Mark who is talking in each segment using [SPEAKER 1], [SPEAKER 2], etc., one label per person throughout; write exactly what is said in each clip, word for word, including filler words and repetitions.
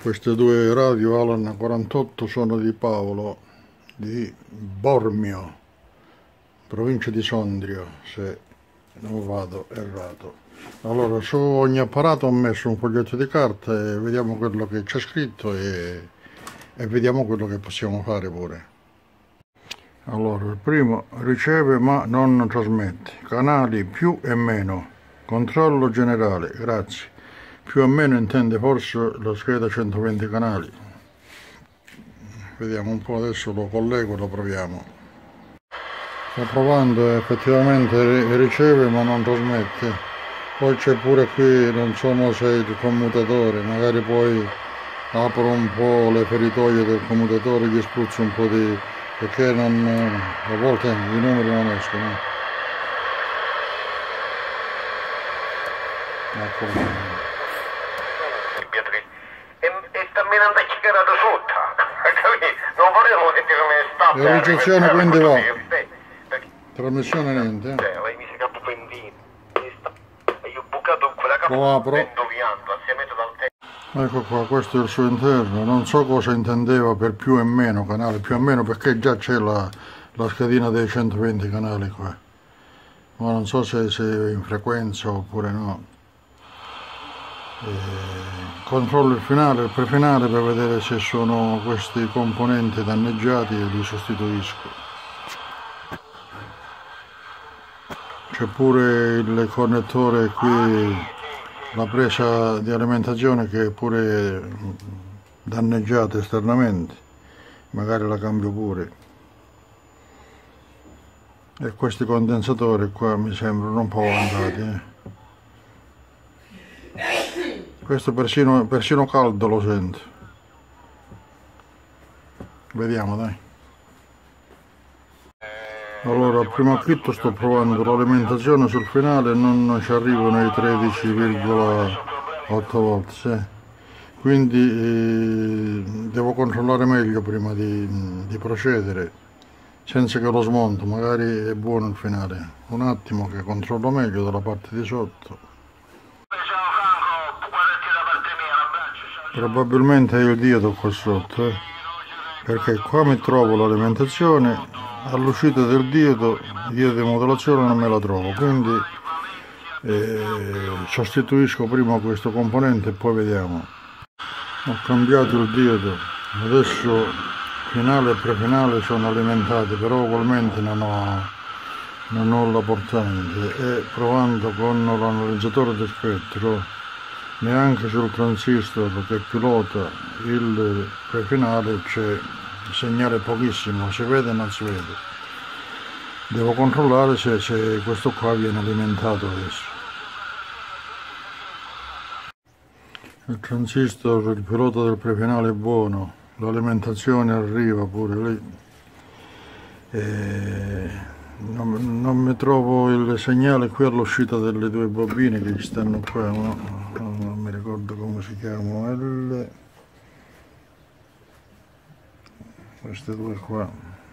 [SPEAKER 1] Queste due radio Alan quarantotto sono di Paolo, di Bormio, provincia di Sondrio, se non vado errato. Allora, su ogni apparato ho messo un foglietto di carta e vediamo quello che c'è scritto e, e vediamo quello che possiamo fare pure. Allora, il primo: riceve ma non trasmette, canali più e meno, controllo generale, grazie. Più o meno intende forse la scheda centoventi canali. Vediamo un po', adesso lo collego e lo proviamo. Sto provando e effettivamente riceve ma non trasmette. Poi c'è pure qui, non so se è il commutatore, magari poi apro un po' le feritoie del commutatore, gli spruzzo un po' di... perché non, a volte i numeri non escono. Ecco.
[SPEAKER 2] Non volevo sentirmi stato.
[SPEAKER 1] La ricezione quindi va. Trasmissione niente. Eh. Lo apro. Ecco qua, questo è il suo interno. Non so cosa intendeva per più e meno canali, più e meno perché già c'è la, la schedina dei centoventi canali qua. Ma non so se, se è in frequenza oppure no. E controllo il finale, il prefinale per vedere se sono questi componenti danneggiati e li sostituisco. C'è pure il connettore qui, la presa di alimentazione che è pure danneggiata esternamente, magari la cambio pure. E questi condensatori qua mi sembrano un po' avanzati. Eh. Questo persino, persino caldo lo sento. Vediamo, dai. Allora, al primo acchitto sto provando l'alimentazione sul finale e non, non ci arrivano i tredici virgola otto volt, sì. Quindi eh, devo controllare meglio prima di, di procedere, senza che lo smonto, magari è buono il finale. Un attimo che controllo meglio dalla parte di sotto. Probabilmente è il diodo qua sotto, eh? Perché qua mi trovo l'alimentazione, all'uscita del diodo, diodo di modulazione non me la trovo, quindi eh, sostituisco prima questo componente e poi vediamo. Ho cambiato il diodo, adesso finale e prefinale sono alimentati, però ugualmente non ho, non ho la portante e provando con l'analizzatore di spettro, neanche sul transistor che pilota il prefinale c'è segnale pochissimo, si vede e non si vede. Devo controllare se, se questo qua viene alimentato adesso. Il transistor, il pilota del prefinale è buono, l'alimentazione arriva pure lì. E non, non mi trovo il segnale qui all'uscita delle due bobine che ci stanno qua, no? Non mi ricordo come si chiamano, L... queste due qua.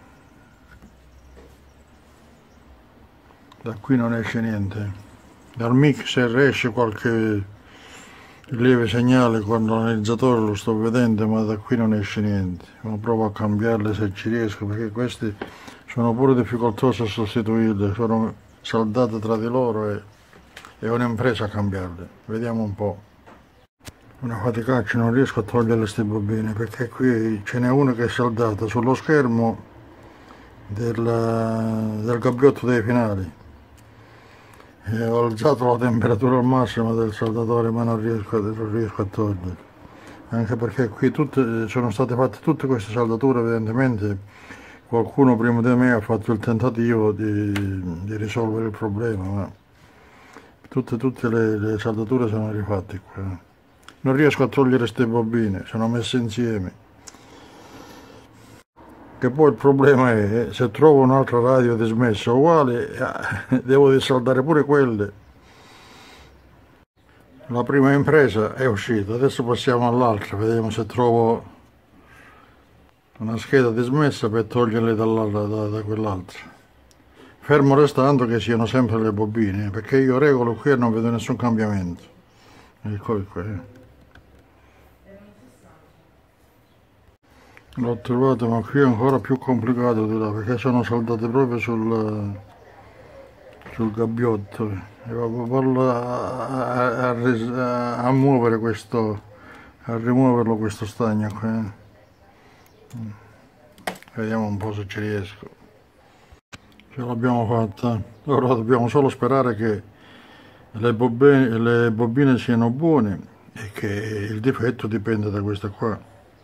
[SPEAKER 1] Da qui non esce niente, dal mixer esce qualche lieve segnale quando l'analizzatore lo sto vedendo, ma da qui non esce niente. Ma provo a cambiarle se ci riesco, perché questi sono pure difficoltosi a sostituirle, sono saldate tra di loro e è un'impresa a cambiarle. Vediamo un po'. Una faticaccia, non riesco a togliere queste bobine perché qui ce n'è una che è saldata sullo schermo del, del gabbiotto dei finali. E ho alzato la temperatura al massimo del saldatore, ma non riesco, non riesco a togliere. Anche perché qui tutte, sono state fatte tutte queste saldature, evidentemente qualcuno prima di me ha fatto il tentativo di, di risolvere il problema, ma tutte, tutte le, le saldature sono rifatte qua. Non riesco a togliere queste bobine, sono messe insieme. Che poi il problema è, se trovo un'altra radio dismessa uguale, devo risaldare pure quelle. La prima impresa è uscita, adesso passiamo all'altra, vediamo se trovo una scheda dismessa per toglierle da, da, da quell'altra. Fermo restando che siano sempre le bobine, perché io regolo qui e non vedo nessun cambiamento. Ecco qua. l'ho trovato, ma qui è ancora più complicato di là, perché sono saldate proprio sul, sul gabbiotto. E vado a, a, a, a, a muovere questo, a rimuoverlo questo stagno qui. Vediamo un po' se ci riesco. Ce l'abbiamo fatta. Ora dobbiamo solo sperare che le bobine, le bobine siano buone e che il difetto dipende da questa qua.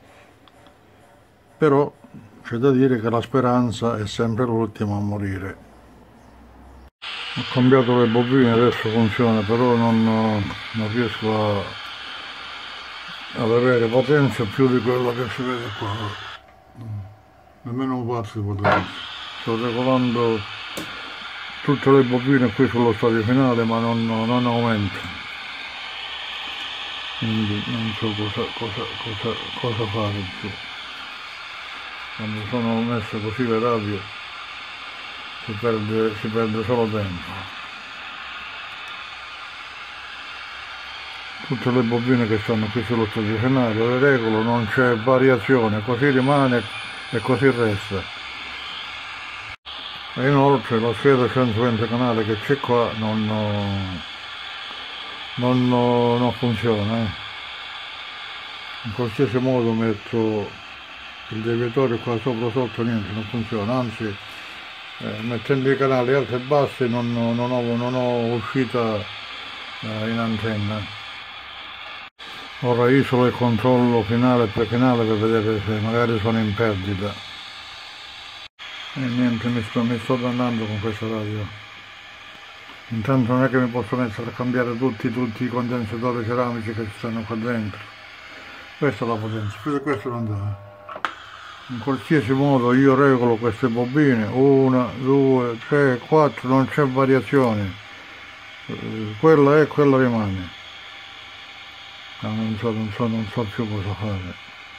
[SPEAKER 1] Però c'è da dire che la speranza è sempre l'ultima a morire. Ho cambiato le bobine, adesso funziona, però non, non riesco a, ad avere potenza più di quella che si vede qua. Nemmeno un quarto di potenza. Sto regolando tutte le bobine qui sullo stadio finale, ma non, non aumenta. Quindi non so cosa, cosa, cosa, cosa fare più. Quando sono messe così le radio si perde, si perde solo tempo. Tutte le bobine che stanno qui sullo stadio finale le regolo, non c'è variazione, così rimane e così resta. E inoltre la scheda centoventi canale che c'è qua non, non, non funziona. Eh. In qualsiasi modo metto il deviatore qua sopra sotto, niente, non funziona, anzi eh, mettendo i canali alti e bassi non, non, ho, non ho uscita eh, in antenna. Ora isolo il controllo finale e prefinale per vedere se magari sono in perdita. E niente, mi sto, mi sto dannando con questa radio. Intanto non è che mi posso mettere a cambiare tutti, tutti i condensatori ceramici che ci stanno qua dentro. Questa è la potenza, più di questo non dà. In qualsiasi modo io regolo queste bobine, una, due, tre, quattro, non c'è variazione, quella è, quella rimane. No, non so, non so, non so più cosa fare.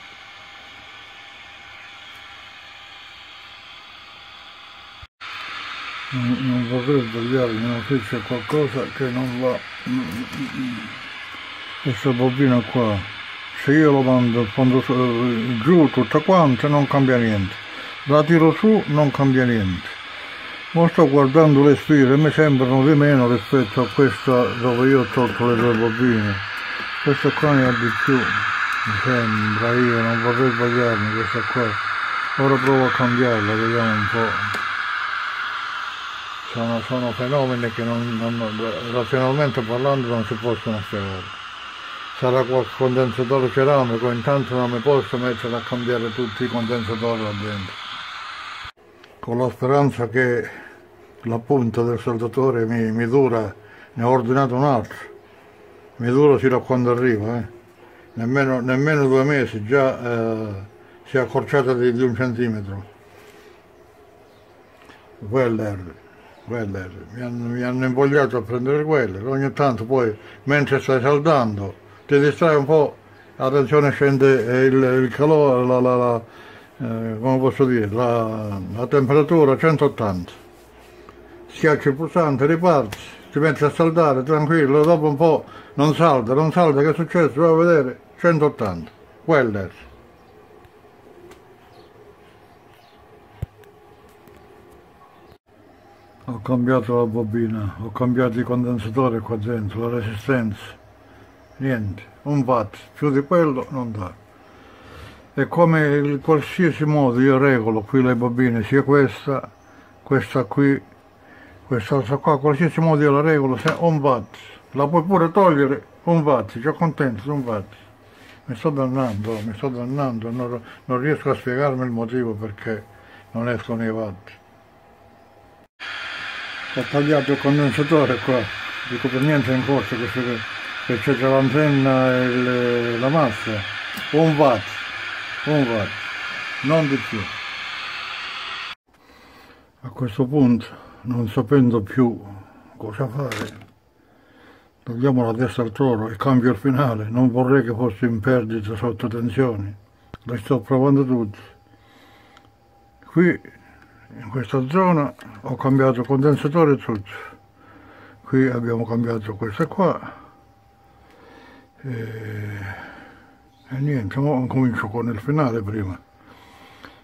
[SPEAKER 1] Non, non vorrei sbagliarmi, ma qui c'è qualcosa che non va. Questa bobina qua. Se io lo mando quando, uh, giù tutta quanta non cambia niente, la tiro su non cambia niente. Ma sto guardando le sfide e mi sembrano di meno rispetto a questa dove io ho tolto le due bobine. Questa qua ne ha di più, mi sembra, io non vorrei sbagliarmi, questa qua. Ora provo a cambiarla, vediamo un po'. Sono, sono fenomeni che non, non, razionalmente parlando non si possono spiegare. Sarà qualche condensatore ceramico, intanto non mi posso mettere a cambiare tutti i condensatori là dentro. Con la speranza che la punta del saldatore mi, mi dura, ne ho ordinato un altro, mi dura fino a quando arriva, eh. nemmeno, nemmeno due mesi, già eh, si è accorciata di, di un centimetro. Weller, Weller, mi hanno, mi hanno invogliato a prendere Weller, ogni tanto poi mentre stai saldando ti distrai un po', la tensione scende, il, il calore, la, la, la, eh, come posso dire, la, la temperatura a centottanta. Schiacci il pulsante, riparti, ti metti a saldare tranquillo, dopo un po' non salda, non salda, che è successo? Vai a vedere, centottanta, Weller. Ho cambiato la bobina, ho cambiato i condensatori qua dentro, la resistenza. Niente, un watt, più di quello non dà. E come in qualsiasi modo io regolo qui le bobine, sia questa, questa qui, quest'altra qua, qualsiasi modo io la regolo, se un watt, la puoi pure togliere, un watt, sono contento di un watt. Mi sto dannando, mi sto dannando, non, non riesco a spiegarmi il motivo perché non escono i watt. Ho tagliato il condensatore qua, dico per niente in corso questo che... che c'è l'antenna e le, la massa, un watt, un watt, non di più. A questo punto, non sapendo più cosa fare, togliamo la testa al toro e cambio il finale, non vorrei che fosse in perdita sotto tensione, le sto provando tutte. Qui, in questa zona, ho cambiato condensatore e tutto, qui abbiamo cambiato questa qua, E, e niente, ora comincio con il finale prima.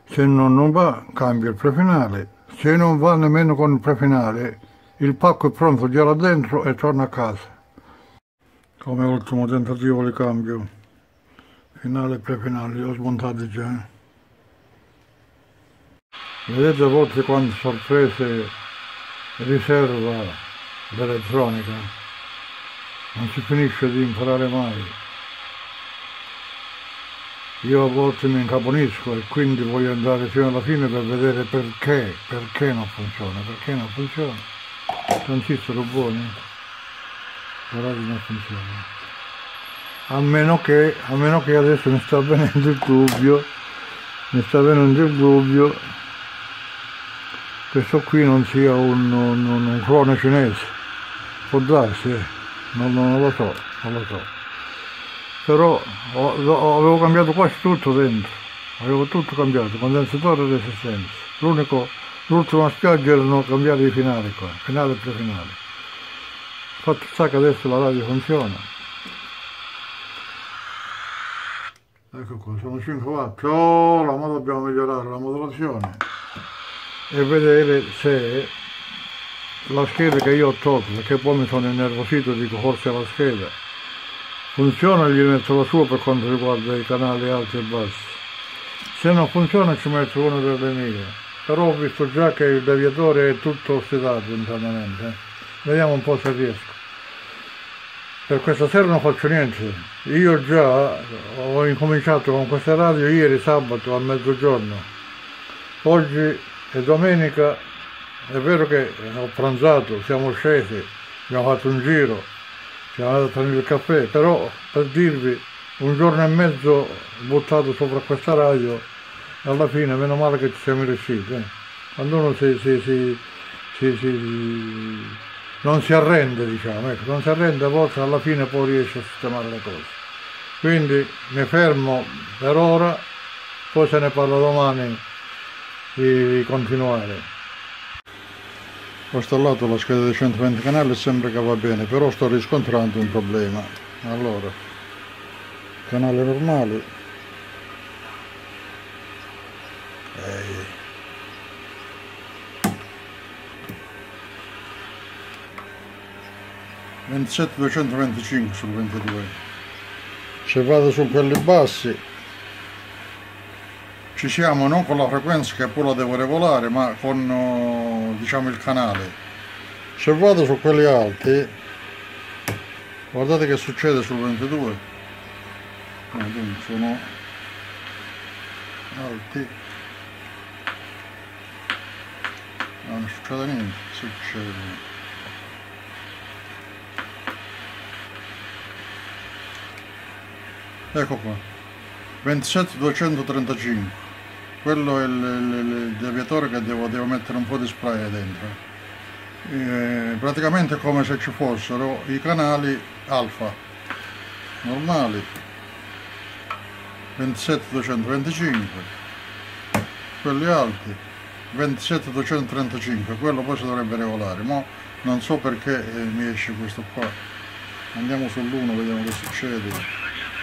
[SPEAKER 1] Se non, non va, cambio il prefinale. Se non va nemmeno con il prefinale, il pacco è pronto già là dentro e torna a casa. Come ultimo tentativo di cambio. Finale e prefinale, li ho smontati già. Vedete a volte quante sorprese riserva l'elettronica? Non si finisce di imparare mai. Io a volte mi incaponisco e quindi voglio andare fino alla fine per vedere perché, perché non funziona, perché non funziona. Transistor buoni, la radio non funziona. A meno che, a meno che adesso mi sta venendo il dubbio, mi sta venendo il dubbio, questo qui non sia un, un, un clone cinese. Può darsi, eh. non, non lo so, non lo so. Però ho, ho, avevo cambiato quasi tutto dentro, avevo tutto cambiato, condensatore e resistenza. L'unico, l'ultima spiaggia erano cambiati i finali qua, finale e prefinale. Fatto sta che adesso la radio funziona. Ecco qua, sono cinque watt. Oh, la ma dobbiamo migliorare la modulazione e vedere se la scheda che io ho tolto, perché poi mi sono innervosito, dico forse la scheda funziona, gli metto la sua per quanto riguarda i canali alti e bassi. Se non funziona ci metto una delle mie, però ho visto già che il deviatore è tutto ossidato internamente. Eh. Vediamo un po' se riesco. Per questa sera non faccio niente. Io già ho incominciato con questa radio ieri sabato a mezzogiorno. Oggi è domenica, è vero che ho pranzato, siamo scesi, abbiamo fatto un giro, siamo andati a prendere il caffè, però per dirvi, un giorno e mezzo buttato sopra questa radio, alla fine meno male che ci siamo riusciti. Eh. Quando uno si, si, si, si, si, non si arrende, diciamo, ecco, non si arrende, a volte alla fine poi riesce a sistemare le cose. Quindi mi fermo per ora, poi se ne parla domani di, di continuare. Ho installato la scheda dei centoventi canali e sembra che va bene, però sto riscontrando un problema. Allora, canale normale. Ehi. ventisette duecentoventicinque sul ventidue. Se vado su quelli bassi ci siamo non con la frequenza che poi la devo regolare, ma con, diciamo, il canale. Se vado su quelli alti, guardate che succede sul ventidue. No, sono alti. No, non succede niente, succede. Ecco qua, ventisette duecentotrentacinque, quello è il, il, il deviatore che devo, devo mettere un po' di spray dentro. E praticamente è come se ci fossero i canali alfa, normali, ventisette duecentoventicinque, quelli alti, ventisette duecentotrentacinque, quello poi si dovrebbe regolare, ma non so perché eh, mi esce questo qua. Andiamo sull'uno, vediamo che succede.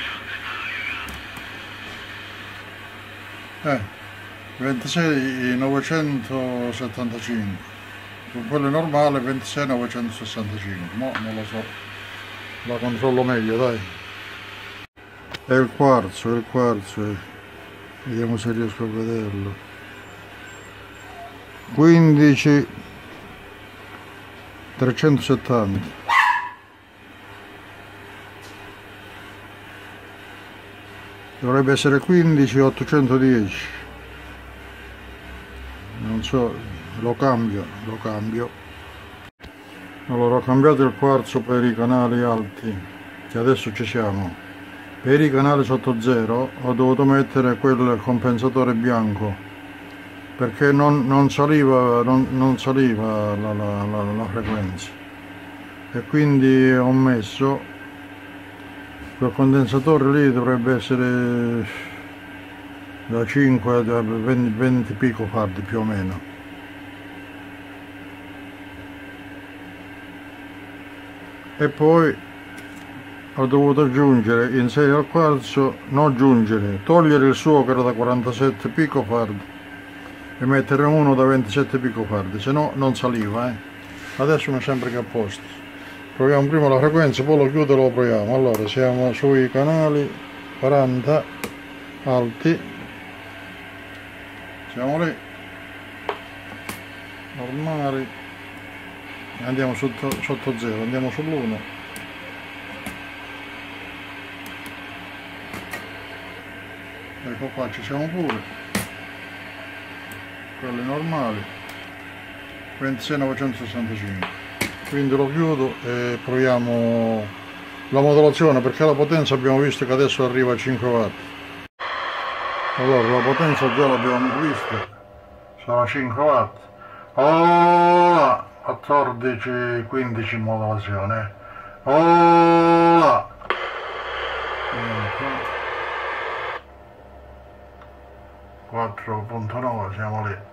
[SPEAKER 1] Eh, ventisei novecentosettantacinque, quello è normale, ventisei novecentosessantacinque, ma non lo so, la controllo meglio, dai. È il quarzo, è il quarzo, eh. Vediamo se riesco a vederlo. quindici trecentosettanta. Dovrebbe essere quindici ottocentodieci. Non so, lo cambio, lo cambio. Allora ho cambiato il quarzo per i canali alti, che adesso ci siamo. Per i canali sotto zero ho dovuto mettere quel compensatore bianco, perché non, non saliva, non, non saliva la, la, la, la frequenza. E quindi ho messo quel condensatore lì, dovrebbe essere da cinque a venti, venti picofardi più o meno. E poi ho dovuto aggiungere in serie al quarzo, non aggiungere, togliere il suo che era da quarantasette picofard e mettere uno da ventisette picofard, se no non saliva, eh. Adesso mi sembra che è a posto. Proviamo prima la frequenza, poi lo chiudo e lo proviamo. Allora siamo sui canali quaranta alti, siamo lì, normali, andiamo sotto, sotto zero, andiamo sull'uno, ecco qua ci siamo pure, quelli normali, ventisei novecentosessantacinque. Quindi lo chiudo e proviamo la modulazione, perché la potenza abbiamo visto che adesso arriva a cinque watt. Allora la potenza già l'abbiamo vista, sono cinque watt. Oh, quattordici quindici modulazione. Oh, quattro virgola nove, siamo lì.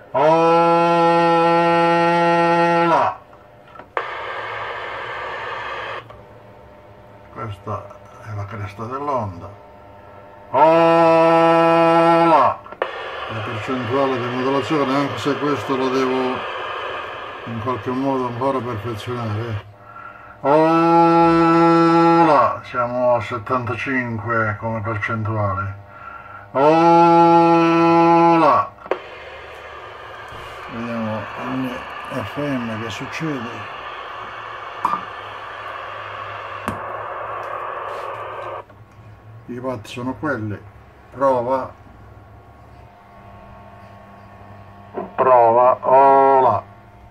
[SPEAKER 1] Oh, questa è la cresta dell'onda. Oh, la percentuale di modulazione, anche se questo lo devo in qualche modo ancora perfezionare. Oh, la siamo a settantacinque come percentuale. Oh, la vediamo in F M che succede. I watt sono quelli, prova, prova, ola,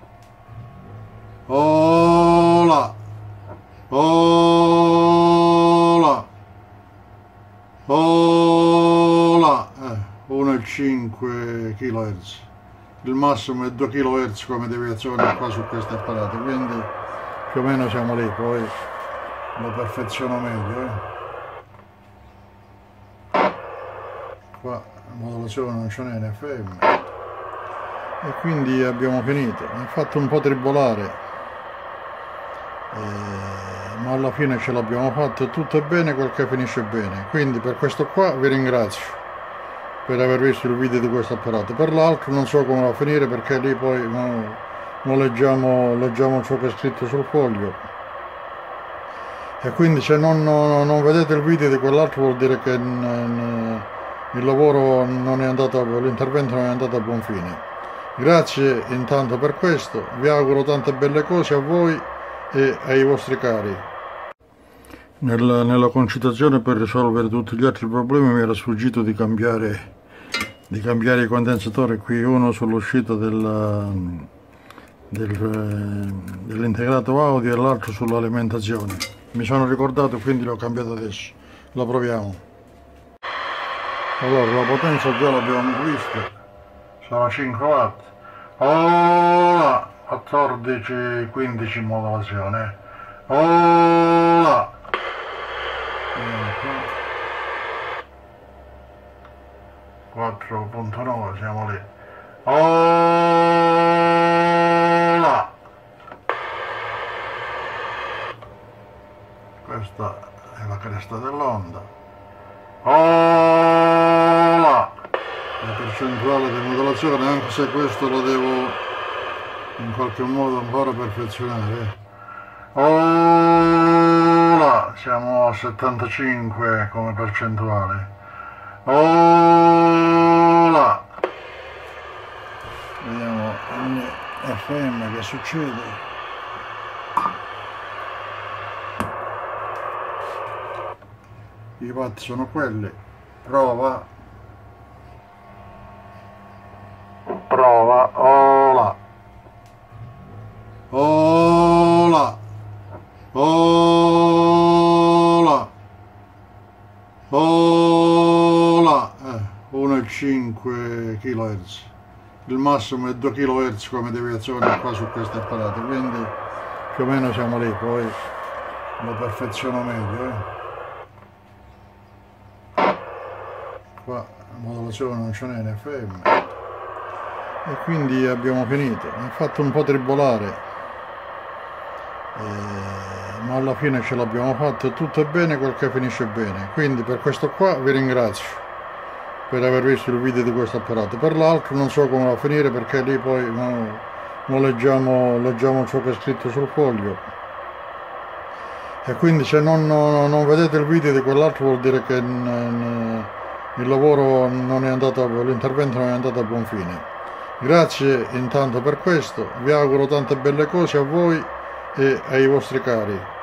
[SPEAKER 1] ola, ola, ola, eh, uno virgola cinque chilohertz, il massimo è due chilohertz come deviazione qua su questi apparati, quindi più o meno siamo lì, poi lo perfeziono meglio, eh. Qua la modulazione non ce n'è in F M e quindi abbiamo finito. Mi ha fatto un po' tribolare, eh, ma alla fine ce l'abbiamo fatto, tutto è bene quel che finisce bene. Quindi per questo qua vi ringrazio per aver visto il video di questo apparato. Per l'altro non so come va a finire, perché lì poi no, no leggiamo, leggiamo ciò che è scritto sul foglio, e quindi se non, non, non vedete il video di quell'altro vuol dire che n, il lavoro non è andato, l'intervento non è andato a buon fine. Grazie intanto per questo, vi auguro tante belle cose a voi e ai vostri cari. Nella, nella concitazione per risolvere tutti gli altri problemi mi era sfuggito di cambiare, di cambiare i condensatori, qui uno sull'uscita del, del, dell'integrato audio e l'altro sull'alimentazione. Mi sono ricordato, quindi l'ho cambiato adesso. La proviamo. Allora la potenza già l'abbiamo vista, sono cinque watt. Oh, quattordici quindici modulazione. Oh, quattro virgola nove, siamo lì. Oh, questa è la cresta dell'onda. Oh, la percentuale di modulazione, anche se questo lo devo in qualche modo ancora perfezionare. Oh, la siamo a settantacinque come percentuale. Oh, la vediamo in F M che succede. I watt sono quelli, prova, prova, ola, ola, ola, ola, eh, uno virgola cinque chilohertz, il massimo è due chilohertz come deviazione qua su questi apparati, quindi più o meno siamo lì, poi lo perfeziono meglio, eh. Qua la modulazione non ce n'è in F M e quindi abbiamo finito. Mi ha fatto un po' tribolare, eh, ma alla fine ce l'abbiamo fatta e tutto è bene quel che finisce bene. Quindi per questo qua vi ringrazio per aver visto il video di questo apparato. Per l'altro non so come va a finire, perché lì poi no, no leggiamo, leggiamo ciò che è scritto sul foglio, e quindi se non, non, non vedete il video di quell'altro vuol dire che il lavoro non è andato, l'intervento non è andato a buon fine. Grazie intanto per questo, vi auguro tante belle cose a voi e ai vostri cari.